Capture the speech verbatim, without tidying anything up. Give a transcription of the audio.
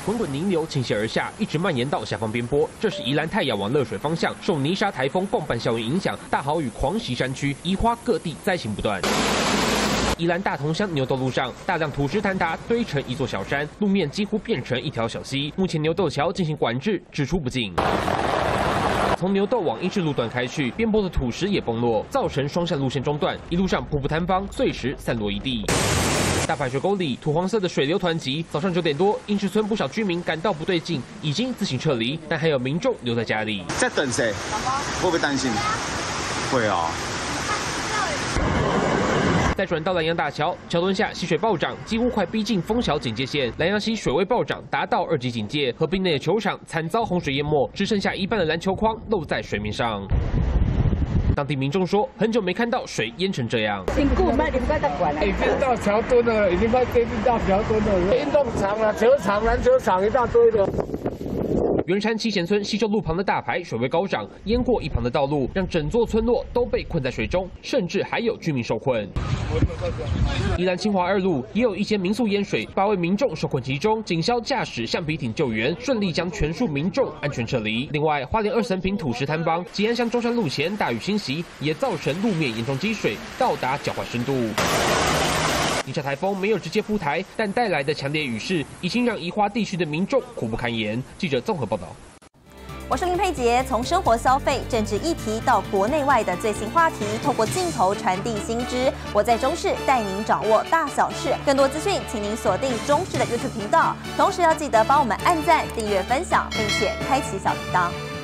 滚滚泥流倾泻而下，一直蔓延到下方边坡。这是宜兰泰雅往乐水方向，受泥沙台风共伴效应影响，大豪雨狂袭山区，宜花各地灾情不断。 宜兰大同乡牛斗路上，大量土石坍塌堆成一座小山，路面几乎变成一条小溪。目前牛斗桥进行管制，只出不进。从牛斗往英式路段开去，边坡的土石也崩落，造成双向路线中断，一路上瀑布坍方，碎石散落一地。 大排水沟里土黄色的水流湍急，早上九点多，英池村不少居民感到不对劲，已经自行撤离，但还有民众留在家里。 在等谁？会不会担心？会啊。 再转到兰阳大桥，桥墩下溪水暴涨，几乎快逼近封桥警戒线。兰阳溪水位暴涨，达到二级警戒。河滨内的球场惨遭洪水淹没，只剩下一半的篮球框露在水面上。当地民众说，很久没看到水淹成这样。 辛苦，卖你快点管了。 已经到桥墩了，已经快接近到桥墩了。运动场了，球场、篮球场一大堆的。 圆山七贤村西洲路旁的大排水位高涨，淹过一旁的道路，让整座村落都被困在水中，甚至还有居民受困。宜兰清华二路也有一间民宿淹水，八位民众受困其中，警消驾驶橡皮艇救援，顺利将全数民众安全撤离。另外，花莲二层坪土石坍方，吉安乡中山路前大雨侵袭，也造成路面严重积水，到达脚踝深度。 泥沙台风没有直接铺台，但带来的强烈雨势已经让宜花地区的民众苦不堪言。记者综合报道。 我是林佩杰，从生活消费、政治议题到国内外的最新话题，透过镜头传递新知。我在中视带您掌握大小事。更多资讯，请您锁定中视的 YouTube 频道，同时要记得帮我们按赞、订阅、分享，并且开启小铃铛。